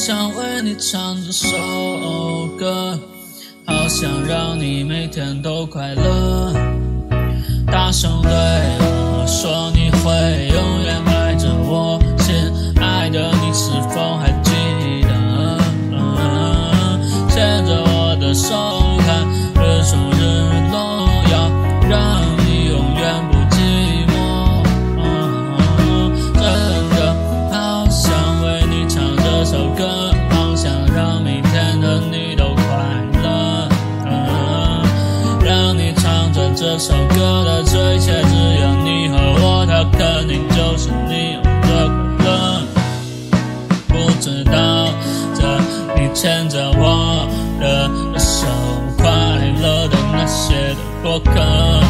想为你唱这首歌，好想让你每天都快乐。大声对我说你会永远爱着我，亲爱的，你是否还记得？牵着我的手看日出日落，要让你永远不寂寞。真的好想为你唱这首歌，好想让每天的你都快乐。让你唱着这首歌的这一切，只有你和我，它肯定就是你的快乐。不知道着你牵着我的手，快乐的那些的过客。